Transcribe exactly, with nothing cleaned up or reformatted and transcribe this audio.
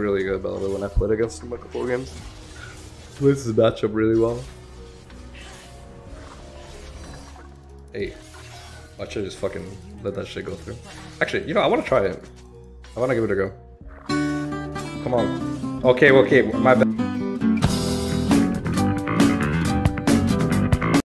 really good, by the way, when I played against him a couple of games. Plays his matchup really well. Hey, watch it just fucking let that shit go through. Actually, you know, I want to try it. I want to give it a go. Come on. Okay, okay, my bad.